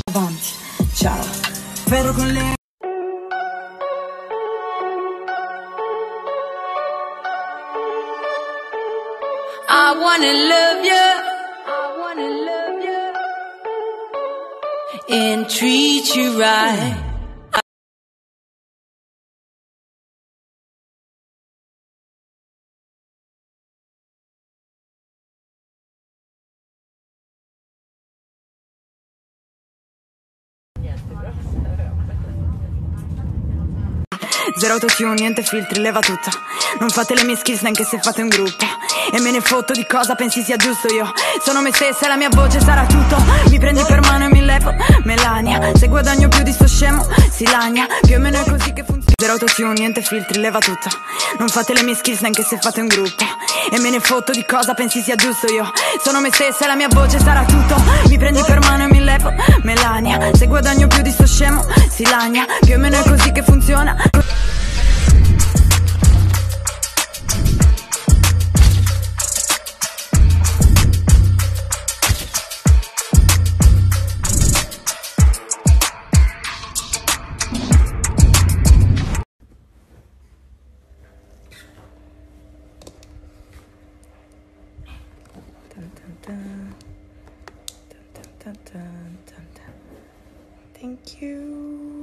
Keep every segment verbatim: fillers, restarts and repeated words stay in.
avanti, ciao. Ferro con le I wanna love you, I wanna love you and treat you right. Zero autotune, niente filtri, leva tutta. Non fate le mie skills neanche se fate un gruppo. E me ne fotto di cosa pensi sia giusto. Io sono me stessa e la mia voce sarà tutto. Mi prendi per mano e mi levo Melania. Se guadagno più di sto scemo si lagna. Più o meno è così che funziona. Zero autotune, niente filtri, leva tutta. Non fate le mie skills neanche se fate un gruppo. E me ne fotto di cosa pensi sia giusto. Io sono me stessa e la mia voce sarà tutto. Mi prendi per mano e mi levo Melania. Se guadagno più di sto scemo si lagna. Più o meno è così che funziona. Thank you.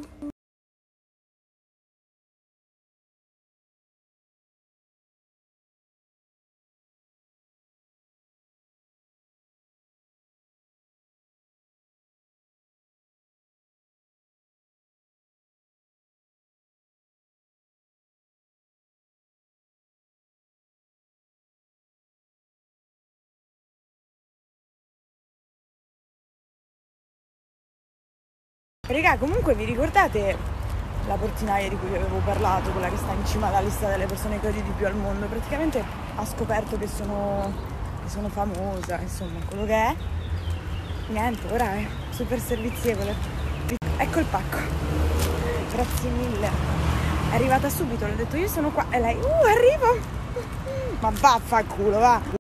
Raga, comunque vi ricordate la portinaia di cui vi avevo parlato, quella che sta in cima alla lista delle persone che odio di più al mondo? Praticamente ha scoperto che sono, che sono famosa, insomma, quello che è. Niente, ora è super servizievole. Ecco il pacco. Grazie mille. È arrivata subito, le ho detto io sono qua e lei, uh, arrivo! Ma vaffanculo, va!